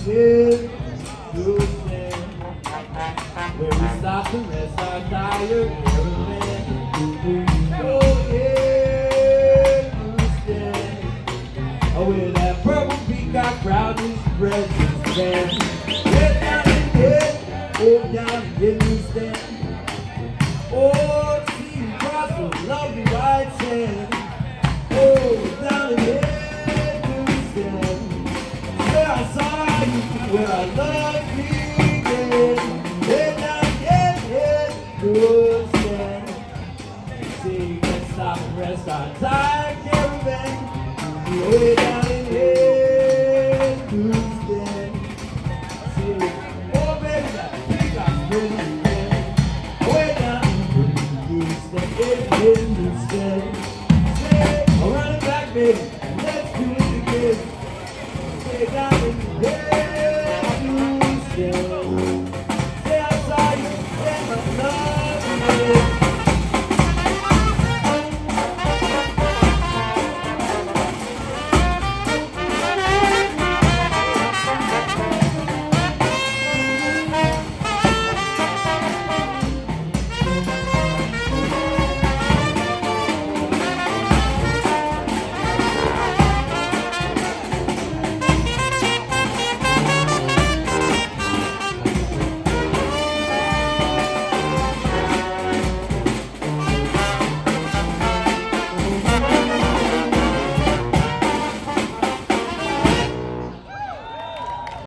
in Houston, where we stop to rest our tired caravan. Oh yeah, Houston, oh where that purple peacock crowd is present. Get down and get, oh down and get Houston. Oh, see you cross the lovely white sand. Oh, down and get Houston, where I saw you, where I love you. Get down and get Houston. See you can stop and rest our tired caravan. Way down and get Houston. See you, oh baby, that peacock's pretty. In Houston, say, I'll run it back, baby, and let's do it again. Say, down in Houston.